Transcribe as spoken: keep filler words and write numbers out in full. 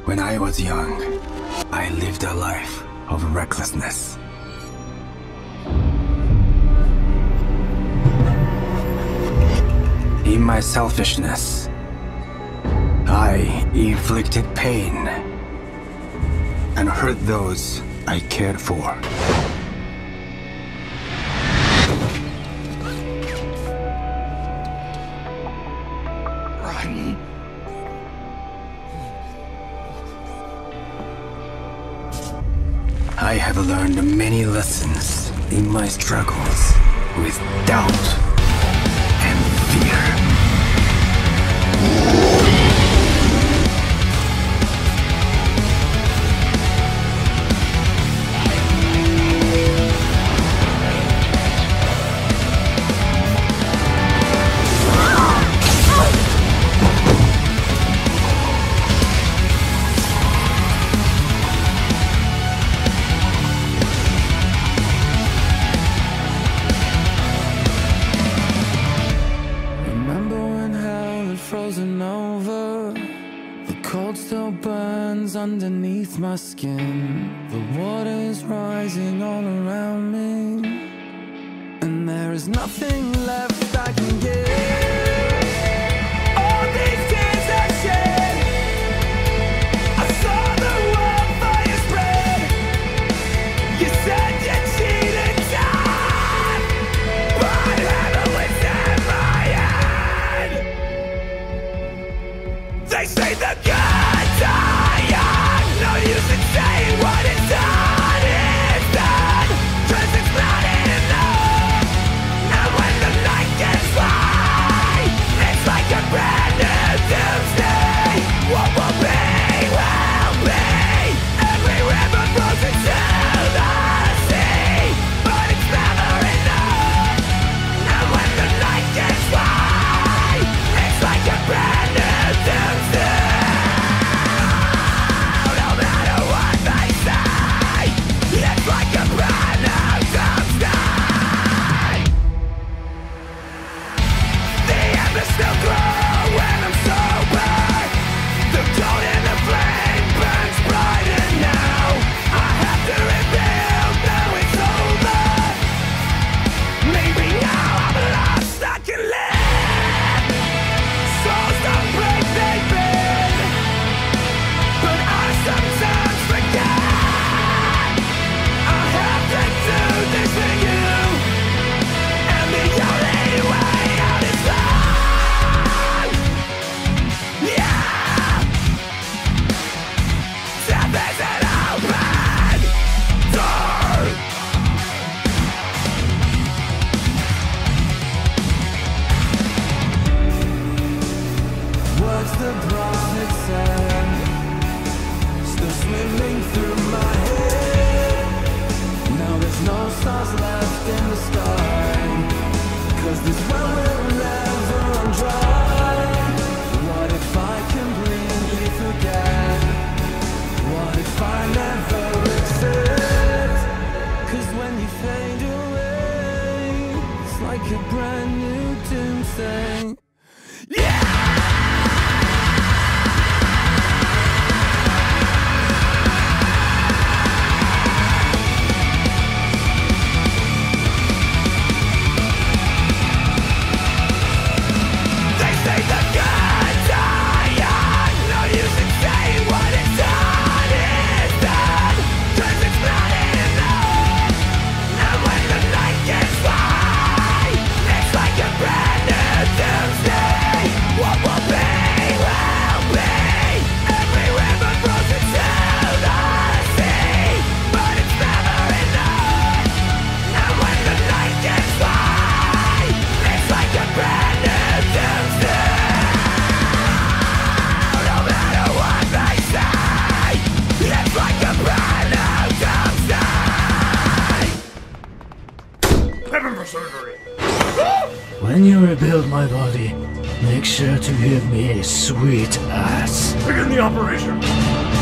When I was young, I lived a life of recklessness. In my selfishness, I inflicted pain and hurt those I cared for. Run. I have learned many lessons in my struggles with doubt and fear. Frozen over, the cold still burns underneath my skin. The water is rising all around me, and there is nothing left I can give. All these tears I shed, I saw the wildfire spread. You said you cheated time, but heaven was in my head. They say the good die young. No use in saying what is done is done, 'cause it's not enough. And when the night gets light, it's like a brand new doomsday. What will be, will be. Every river flows into the sea, but it's never enough. And when the night gets light, it's like a brand new doomsday. No matter what they say, it's like a brand new doomsday. The embers still glow when I'm sober. The gold in the flame burns brighter now. I have to reveal, now it's over. Maybe now I'm lost, I can live. Souls don't break, they bend, but I sometimes forget. I have to do this for you, and the only way out is love. Yeah, death is an open door. What's the prophet said, still swimming through my head. Now there's no stars left in the sky, 'cause this well will never run dry. What if I completely forget? What if I never exist? 'Cause when you fade away, it's like a brand new doomsday. Yeah! They say the good die young. No use in saying what is done is done, 'cause it's not enough. And when the night gets light, it's like a brand new doomsday. What will be, will be. Every river flows into the sea, but it's never enough. And when the night gets light, it's like a brand new doomsday. No matter what they say, it's like a brand new doomsday. Heaven for surgery! When you rebuild my body, make sure to give me a sweet ass. Begin the operation!